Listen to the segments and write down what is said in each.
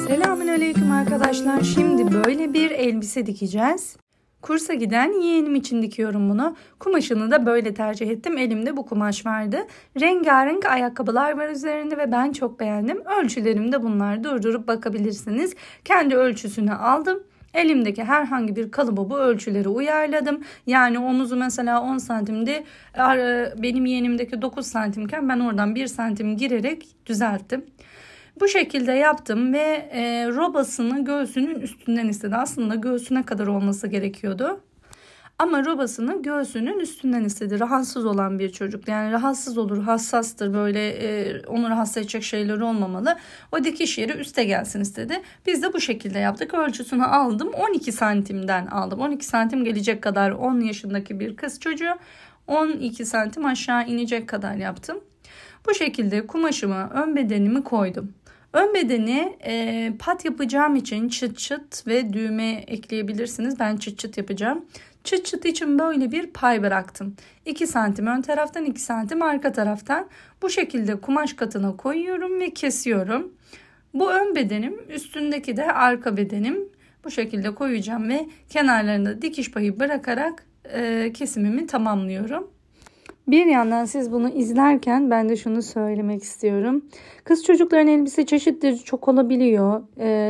Selamünaleyküm arkadaşlar. Şimdi böyle bir elbise dikeceğiz. Kursa giden yeğenim için dikiyorum bunu. Kumaşını da böyle tercih ettim. Elimde bu kumaş vardı. Rengarenk ayakkabılar var üzerinde ve ben çok beğendim. Ölçülerim de bunlar. Durdurup bakabilirsiniz. Kendi ölçüsünü aldım. Elimdeki herhangi bir kalıbı bu ölçüleri uyarladım. Yani omuzu mesela 10 santimdi. Benim yeğenimdeki 9 santimken ben oradan 1 santim girerek düzelttim. Bu şekilde yaptım ve robasını göğsünün üstünden istedi. Aslında göğsüne kadar olması gerekiyordu. Ama robasını göğsünün üstünden istedi. Rahatsız olan bir çocuk. Yani rahatsız olur, hassastır. Böyle onu rahatsız edecek şeyler olmamalı. O dikiş yeri üste gelsin istedi. Biz de bu şekilde yaptık. Ölçüsünü aldım. 12 santimden aldım. 12 santim gelecek kadar 10 yaşındaki bir kız çocuğu. 12 santim aşağı inecek kadar yaptım. Bu şekilde kumaşıma ön bedenimi koydum. Ön bedeni pat yapacağım için çıt çıt ve düğme ekleyebilirsiniz. Ben çıt çıt yapacağım. Çıt çıt için böyle bir pay bıraktım. 2 santim ön taraftan 2 santim arka taraftan bu şekilde kumaş katına koyuyorum ve kesiyorum. Bu ön bedenim, üstündeki de arka bedenim. Bu şekilde koyacağım ve kenarlarında dikiş payı bırakarak kesimimi tamamlıyorum. Bir yandan siz bunu izlerken ben de şunu söylemek istiyorum. Kız çocukların elbise çeşitleri çok olabiliyor.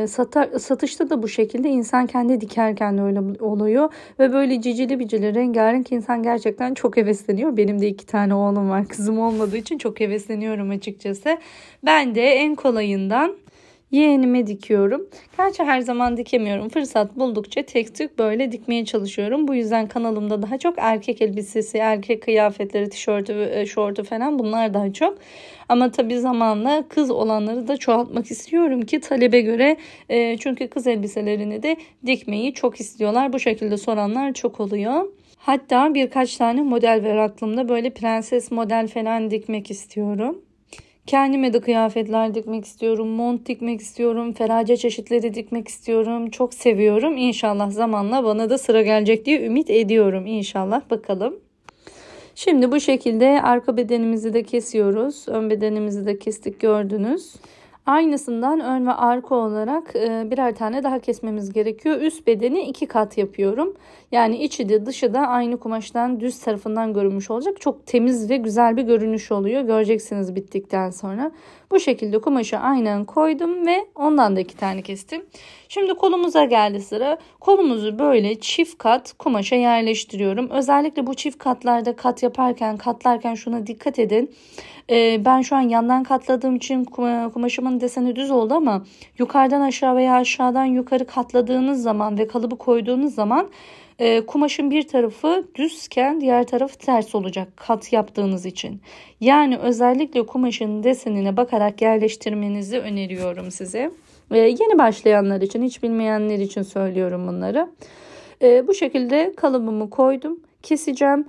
Satışta da bu şekilde insan kendi dikerken de öyle oluyor. Ve böyle cicili bicili rengarenk insan gerçekten çok hevesleniyor. Benim de 2 tane oğlum var. Kızım olmadığı için çok hevesleniyorum açıkçası. Ben de en kolayından yeğenime dikiyorum. Gerçi her zaman dikemiyorum. Fırsat buldukça tek tük böyle dikmeye çalışıyorum. Bu yüzden kanalımda daha çok erkek elbisesi, erkek kıyafetleri, tişörtü, şortu falan bunlar daha çok. Ama tabii zamanla kız olanları da çoğaltmak istiyorum ki talebe göre. Çünkü kız elbiselerini de dikmeyi çok istiyorlar. Bu şekilde soranlar çok oluyor. Hatta birkaç tane model var aklımda. Böyle prenses model falan dikmek istiyorum. Kendime de kıyafetler dikmek istiyorum, mont dikmek istiyorum, ferace çeşitleri dikmek istiyorum. Çok seviyorum. İnşallah zamanla bana da sıra gelecek diye ümit ediyorum. İnşallah bakalım. Şimdi bu şekilde arka bedenimizi de kesiyoruz. Ön bedenimizi de kestik gördünüz. Aynısından ön ve arka olarak birer tane daha kesmemiz gerekiyor. Üst bedeni 2 kat yapıyorum. Yani içi de dışı da aynı kumaştan düz tarafından görünmüş olacak. Çok temiz ve güzel bir görünüş oluyor. Göreceksiniz bittikten sonra. Bu şekilde kumaşı aynen koydum ve ondan da 2 tane kestim. Şimdi kolumuza geldi sıra. Kolumuzu böyle çift kat kumaşa yerleştiriyorum. Özellikle bu çift katlarda katlarken şuna dikkat edin. Ben şu an yandan katladığım için kumaşımın deseni düz oldu ama yukarıdan aşağı veya aşağıdan yukarı katladığınız zaman ve kalıbı koyduğunuz zaman kumaşın bir tarafı düzken diğer tarafı ters olacak kat yaptığınız için. Yani özellikle kumaşın desenine bakarak yerleştirmenizi öneriyorum size. Yeni başlayanlar için, hiç bilmeyenler için söylüyorum bunları. Bu şekilde kalıbımı koydum. Keseceğim.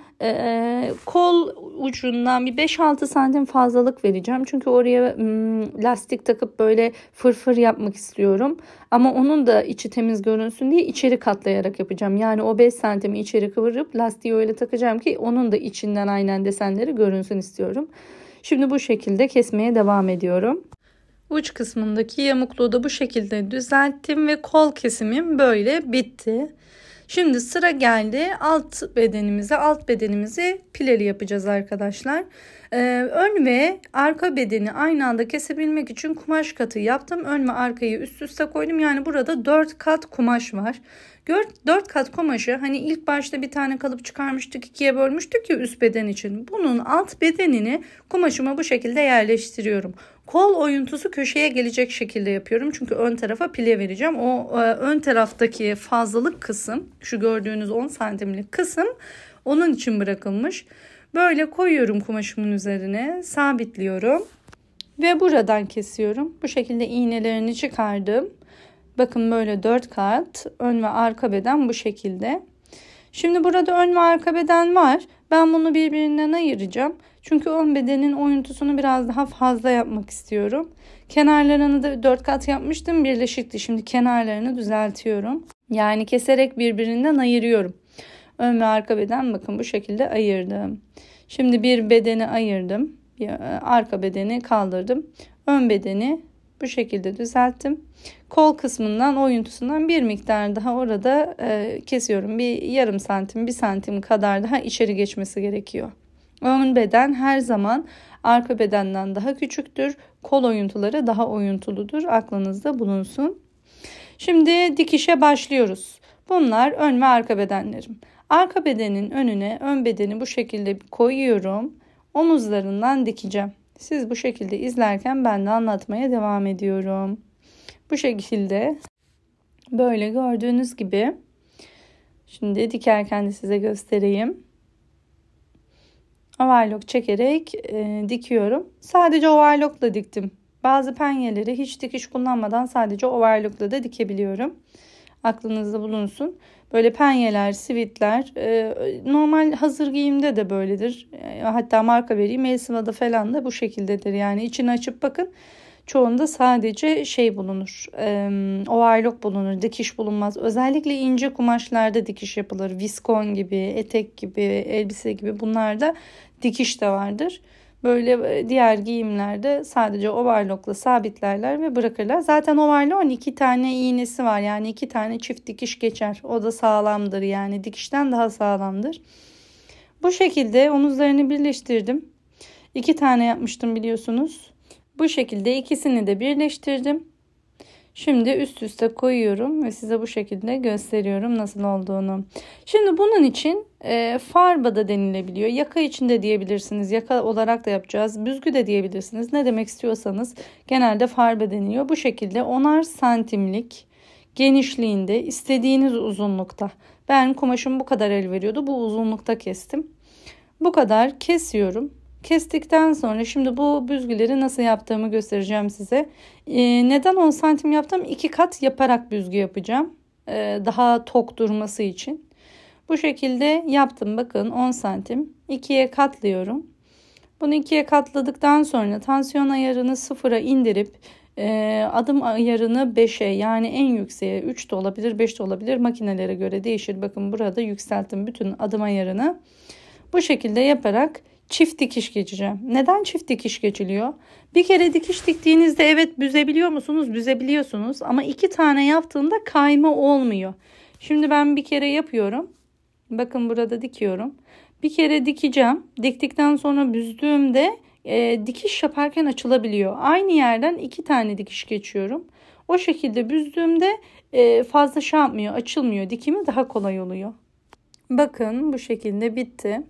Kol ucundan bir 5-6 santim fazlalık vereceğim. Çünkü oraya lastik takıp böyle fırfır yapmak istiyorum. Ama onun da içi temiz görünsün diye içeri katlayarak yapacağım. Yani o 5 santimi içeri kıvırıp lastiği öyle takacağım ki onun da içinden aynen desenleri görünsün istiyorum. Şimdi bu şekilde kesmeye devam ediyorum. Uç kısmındaki yamukluğu da bu şekilde düzelttim ve kol kesimim böyle bitti. Şimdi sıra geldi alt bedenimizi pileli yapacağız arkadaşlar. Ön ve arka bedeni aynı anda kesebilmek için kumaş katı yaptım. Ön ve arkayı üst üste koydum. Yani burada 4 kat kumaş var. 4 kat kumaşı hani ilk başta bir tane kalıp çıkarmıştık, 2'ye bölmüştük ya üst beden için. Bunun alt bedenini kumaşıma bu şekilde yerleştiriyorum. Kol oyuntusu köşeye gelecek şekilde yapıyorum. Çünkü ön tarafa pile vereceğim. O ön taraftaki fazlalık kısım, şu gördüğünüz 10 santimlik kısım onun için bırakılmış. Böyle koyuyorum kumaşımın üzerine, sabitliyorum ve buradan kesiyorum. Bu şekilde iğnelerini çıkardım. Bakın böyle 4 kat ön ve arka beden bu şekilde. Şimdi burada ön ve arka beden var. Ben bunu birbirinden ayıracağım. Çünkü ön bedenin oyuntusunu biraz daha fazla yapmak istiyorum. Kenarlarını da 4 kat yapmıştım. Birleşikti. Şimdi kenarlarını düzeltiyorum. Yani keserek birbirinden ayırıyorum. Ön ve arka beden bakın bu şekilde ayırdım. Şimdi bir bedeni ayırdım. Arka bedeni kaldırdım. Ön bedeni Bu şekilde düzelttim. Kol kısmından, oyuntusundan bir miktar daha orada kesiyorum. Bir yarım santim, 1 santim kadar daha içeri geçmesi gerekiyor. Ön beden her zaman arka bedenden daha küçüktür. Kol oyuntuları daha oyuntuludur. Aklınızda bulunsun. Şimdi dikişe başlıyoruz. Bunlar ön ve arka bedenlerim. Arka bedenin önüne ön bedeni bu şekilde koyuyorum. Omuzlarından dikeceğim. Siz bu şekilde izlerken ben de anlatmaya devam ediyorum. Bu şekilde böyle gördüğünüz gibi. Şimdi dikerken de size göstereyim. Overlock çekerek dikiyorum. Sadece overlockla diktim. Bazı penyeleri hiç dikiş kullanmadan sadece overlockla da dikebiliyorum. Aklınızda bulunsun. Böyle penyeler, sivitler normal hazır giyimde de böyledir. Hatta marka vereyim, Elsiva'da falan da bu şekildedir. Yani içini açıp bakın. Çoğunda sadece şey bulunur. Overlock bulunur. Dikiş bulunmaz. Özellikle ince kumaşlarda dikiş yapılır. Viskon gibi, etek gibi, elbise gibi bunlarda dikiş de vardır. Böyle diğer giyimlerde sadece overlockla sabitlerler ve bırakırlar. Zaten overlock'un 2 tane iğnesi var. Yani 2 tane çift dikiş geçer. O da sağlamdır, yani dikişten daha sağlamdır. Bu şekilde omuzlarını birleştirdim. 2 tane yapmıştım biliyorsunuz. Bu şekilde ikisini de birleştirdim. Şimdi üst üste koyuyorum ve size bu şekilde gösteriyorum nasıl olduğunu. Şimdi bunun için farba da denilebiliyor. Yaka için de diyebilirsiniz. Yaka olarak da yapacağız. Büzgü de diyebilirsiniz. Ne demek istiyorsanız genelde farba deniliyor. Bu şekilde 10'ar santimlik genişliğinde istediğiniz uzunlukta. Ben kumaşım bu kadar el veriyordu. Bu uzunlukta kestim. Bu kadar kesiyorum. Kestikten sonra şimdi bu büzgüleri nasıl yaptığımı göstereceğim size. Neden 10 santim yaptım? 2 kat yaparak büzgü yapacağım. Daha tok durması için. Bu şekilde yaptım. Bakın 10 santim. 2'ye katlıyorum. Bunu 2'ye katladıktan sonra tansiyon ayarını 0'a indirip adım ayarını 5'e, yani en yükseğe, 3 de olabilir 5 de olabilir, makinelere göre değişir. Bakın burada yükselttim bütün adım ayarını. Bu şekilde yaparak çift dikiş geçeceğim. Neden çift dikiş geçiliyor? Bir kere dikiş diktiğinizde evet büzebiliyor musunuz? Büzebiliyorsunuz ama 2 tane yaptığında kayma olmuyor. Şimdi ben bir kere yapıyorum. Bakın burada dikiyorum. Bir kere dikeceğim. Diktikten sonra büzdüğümde dikiş yaparken açılabiliyor. Aynı yerden 2 tane dikiş geçiyorum. O şekilde büzdüğümde fazla şey yapmıyor, açılmıyor. Dikimi daha kolay oluyor. Bakın bu şekilde bitti.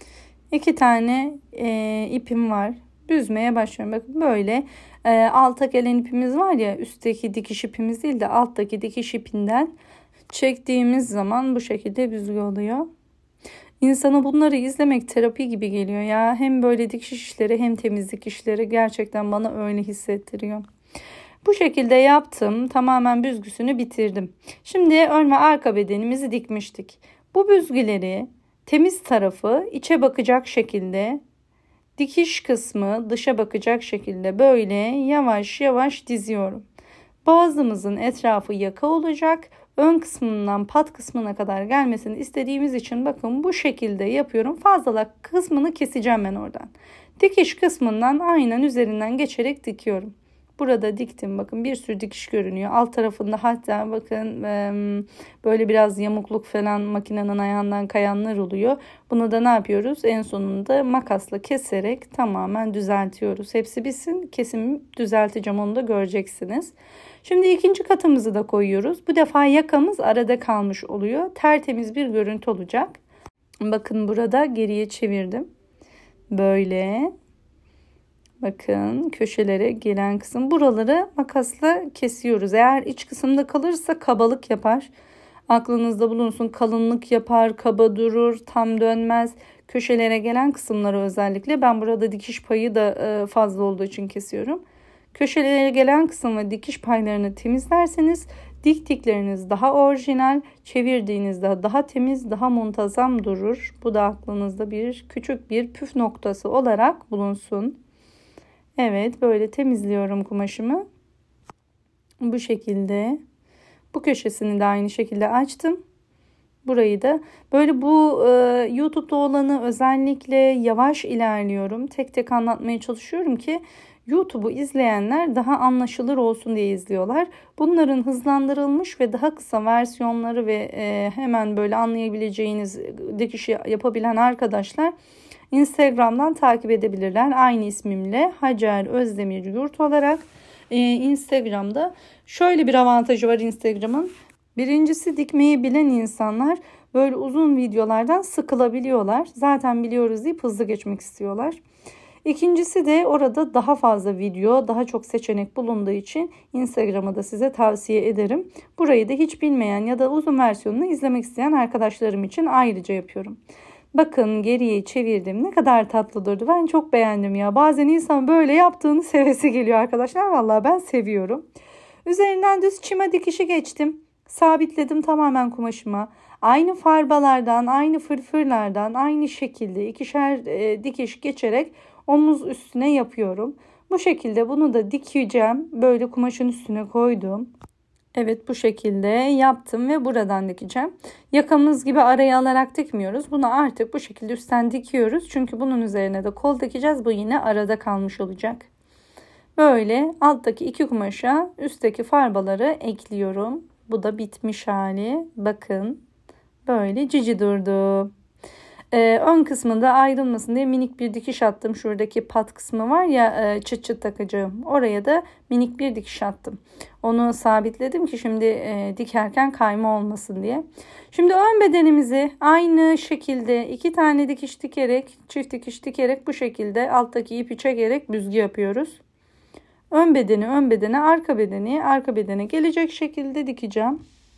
2 tane ipim var. Büzmeye başlıyorum. Bakın böyle alta gelen ipimiz var ya, üstteki dikiş ipimiz değil de alttaki dikiş ipinden çektiğimiz zaman bu şekilde büzgü oluyor. İnsana bunları izlemek terapi gibi geliyor ya. Hem böyle dikiş işleri hem temizlik işleri gerçekten bana öyle hissettiriyor. Bu şekilde yaptım. Tamamen büzgüsünü bitirdim. Şimdi ön ve arka bedenimizi dikmiştik. Bu büzgüleri temiz tarafı içe bakacak şekilde, dikiş kısmı dışa bakacak şekilde böyle yavaş yavaş diziyorum. Boğazımızın etrafı yaka olacak. Ön kısmından pat kısmına kadar gelmesini istediğimiz için bakın bu şekilde yapıyorum. Fazlalık kısmını keseceğim ben oradan. Dikiş kısmından aynen üzerinden geçerek dikiyorum. Burada diktim, bakın bir sürü dikiş görünüyor. Alt tarafında hatta bakın böyle biraz yamukluk falan, makinenin ayağından kayanlar oluyor. Bunu da ne yapıyoruz? En sonunda makasla keserek tamamen düzeltiyoruz. Hepsi bitsin, kesim düzelteceğim, onu da göreceksiniz. Şimdi ikinci katımızı da koyuyoruz. Bu defa yakamız arada kalmış oluyor. Tertemiz bir görüntü olacak. Bakın burada geriye çevirdim. Böyle. Bakın köşelere gelen kısım, buraları makasla kesiyoruz. Eğer iç kısımda kalırsa kabalık yapar. Aklınızda bulunsun, kalınlık yapar, kaba durur, tam dönmez. Köşelere gelen kısımları özellikle, ben burada dikiş payı da fazla olduğu için kesiyorum. Köşelere gelen kısım ve dikiş paylarını temizlerseniz diktikleriniz daha orijinal, çevirdiğinizde daha temiz, daha muntazam durur. Bu da aklınızda bir küçük bir püf noktası olarak bulunsun. Evet, böyle temizliyorum kumaşımı. Bu şekilde. Bu köşesini de aynı şekilde açtım. Burayı da böyle, bu YouTube'da olanı özellikle yavaş ilerliyorum. Tek tek anlatmaya çalışıyorum ki YouTube'u izleyenler daha anlaşılır olsun diye izliyorlar. Bunların hızlandırılmış ve daha kısa versiyonları ve hemen böyle anlayabileceğiniz dikişi yapabilen arkadaşlar Instagram'dan takip edebilirler. Aynı ismimle Hacer Özdemir Yurt olarak Instagram'da şöyle bir avantajı var Instagram'ın. Birincisi, dikmeyi bilen insanlar böyle uzun videolardan sıkılabiliyorlar. Zaten biliyoruz deyip hızlı geçmek istiyorlar. İkincisi de orada daha fazla video, daha çok seçenek bulunduğu için Instagram'ı da size tavsiye ederim. Burayı da hiç bilmeyen ya da uzun versiyonunu izlemek isteyen arkadaşlarım için ayrıca yapıyorum. Bakın geriye çevirdim. Ne kadar tatlı durdu. Ben çok beğendim ya. Bazen insan böyle yaptığını sevesi geliyor arkadaşlar. Vallahi ben seviyorum. Üzerinden düz çima dikişi geçtim. Sabitledim tamamen kumaşıma. Aynı farbalardan, aynı fırfırlardan, aynı şekilde ikişer dikiş geçerek omuz üstüne yapıyorum. Bu şekilde bunu da dikeceğim. Böyle kumaşın üstüne koydum. Evet, bu şekilde yaptım ve buradan dikeceğim. Yakamız gibi araya alarak dikmiyoruz. Bunu artık bu şekilde üstten dikiyoruz. Çünkü bunun üzerine de kol dikeceğiz. Bu yine arada kalmış olacak. Böyle alttaki iki kumaşa üstteki farbaları ekliyorum. Bu da bitmiş hali. Bakın böyle cici durdu. Ön kısmında ayrılmasın diye minik bir dikiş attım. Şuradaki pat kısmı var ya, çıt çıt takacağım. Oraya da minik bir dikiş attım. Onu sabitledim ki şimdi dikerken kayma olmasın diye. Şimdi ön bedenimizi aynı şekilde 2 tane dikiş dikerek, çift dikiş dikerek bu şekilde alttaki ipi çekerek büzgü yapıyoruz. Ön bedene, arka bedene gelecek şekilde dikeceğim.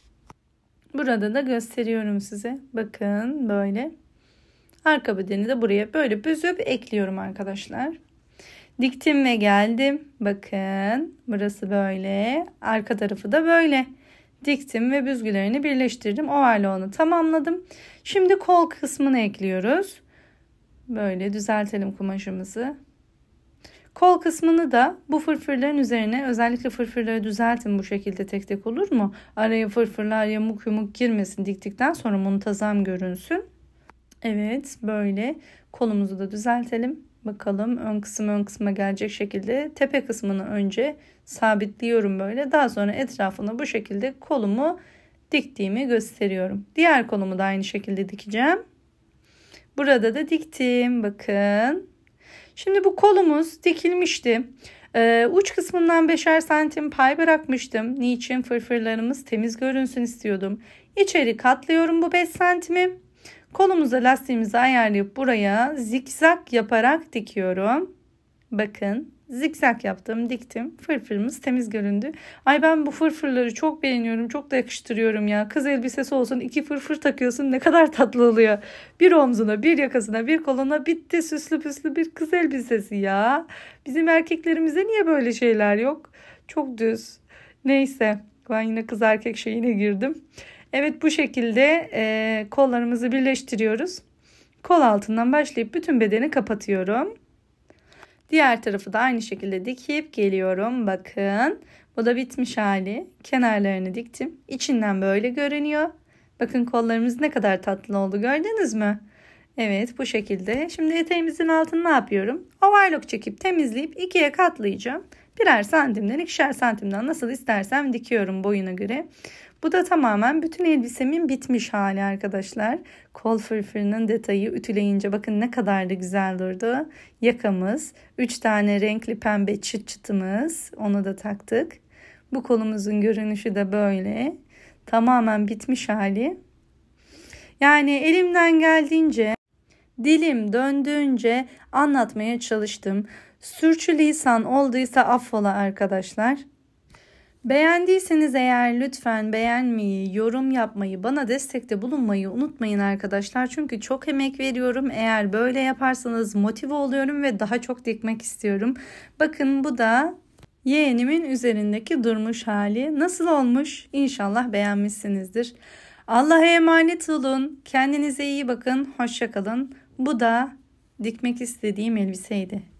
Burada da gösteriyorum size. Bakın böyle. Arka bedeni de buraya böyle büzüp ekliyorum arkadaşlar. Diktim ve geldim. Bakın burası böyle. Arka tarafı da böyle. Diktim ve büzgülerini birleştirdim. Overlock'unu tamamladım. Şimdi kol kısmını ekliyoruz. Böyle düzeltelim kumaşımızı. Kol kısmını da bu fırfırların üzerine, özellikle fırfırları düzeltin bu şekilde tek tek, olur mu? Araya fırfırlar yamuk yumuk girmesin, diktikten sonra muntazam görünsün. Evet, böyle kolumuzu da düzeltelim. Bakalım ön kısma gelecek şekilde tepe kısmını önce sabitliyorum böyle. Daha sonra etrafına bu şekilde kolumu diktiğimi gösteriyorum. Diğer kolumu da aynı şekilde dikeceğim. Burada da diktim. Bakın. Şimdi bu kolumuz dikilmişti. Uç kısmından 5'er santim pay bırakmıştım. Niçin? Fırfırlarımız temiz görünsün istiyordum. İçeri katlıyorum bu 5 santimi. Kolumuza lastiğimizi ayarlayıp buraya zikzak yaparak dikiyorum. Bakın zikzak yaptım, diktim. Fırfırımız temiz göründü. Ay, ben bu fırfırları çok beğeniyorum. Çok da yakıştırıyorum ya. Kız elbisesi olsun, 2 fırfır takıyorsun, ne kadar tatlı oluyor. Bir omzuna, bir yakasına, bir koluna, bitti süslü püslü bir kız elbisesi ya. Bizim erkeklerimize niye böyle şeyler yok? Çok düz. Neyse, ben yine kız erkek şeyine girdim. Evet, bu şekilde kollarımızı birleştiriyoruz. Kol altından başlayıp bütün bedeni kapatıyorum. Diğer tarafı da aynı şekilde dikip geliyorum. Bakın, bu da bitmiş hali. Kenarlarını diktim. İçinden böyle görünüyor. Bakın kollarımız ne kadar tatlı oldu, gördünüz mü? Evet, bu şekilde. Şimdi eteğimizin altını ne yapıyorum? Overlock çekip temizleyip ikiye katlayacağım. Birer santimden, ikişer santimden nasıl istersem dikiyorum boyuna göre. Bu da tamamen bütün elbisemin bitmiş hali arkadaşlar. Kol fırfırının detayı ütüleyince bakın ne kadar da güzel durdu. Yakamız, 3 tane renkli pembe çıt çıtımız, onu da taktık. Bu kolumuzun görünüşü de böyle. Tamamen bitmiş hali. Yani elimden geldiğince, dilim döndüğünce anlatmaya çalıştım. Sürçülisan olduysa affola arkadaşlar. Beğendiyseniz eğer lütfen beğenmeyi, yorum yapmayı, bana destekte bulunmayı unutmayın arkadaşlar. Çünkü çok emek veriyorum. Eğer böyle yaparsanız motive oluyorum ve daha çok dikmek istiyorum. Bakın, bu da yeğenimin üzerindeki durmuş hali. Nasıl olmuş? İnşallah beğenmişsinizdir. Allah'a emanet olun. Kendinize iyi bakın. Hoşça kalın. Bu da dikmek istediğim elbiseydi.